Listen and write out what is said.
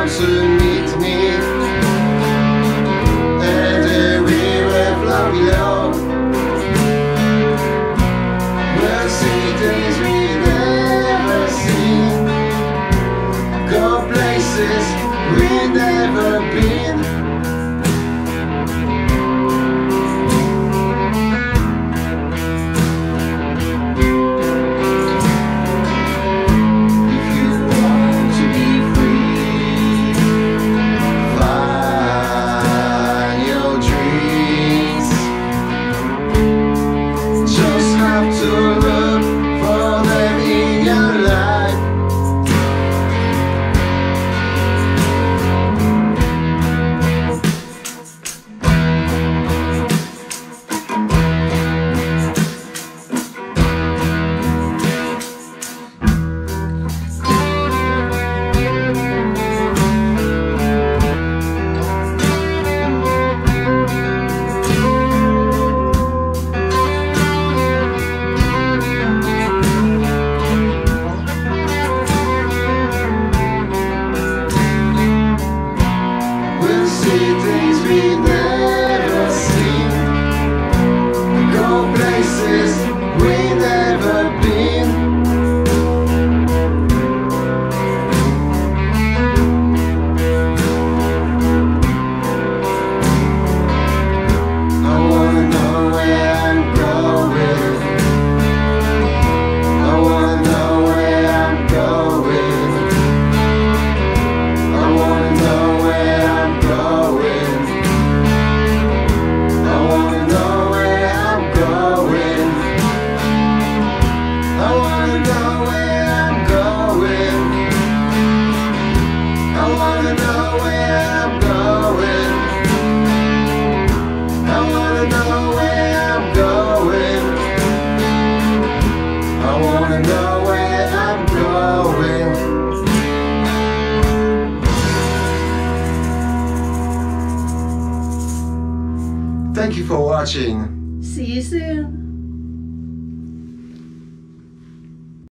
comes to meet me, and the river flow below. We'll see things we never seen, go places we've never been. See things we never seen, go places we never been. I wanna know where I'm going, I wanna know where I'm going, I wanna know where I'm going, I wanna know where I'm going, I wanna know where I'm going, I wanna know where I'm going, I wanna know where I'm going, I wanna know where I'm going. Thank you for watching. See you soon.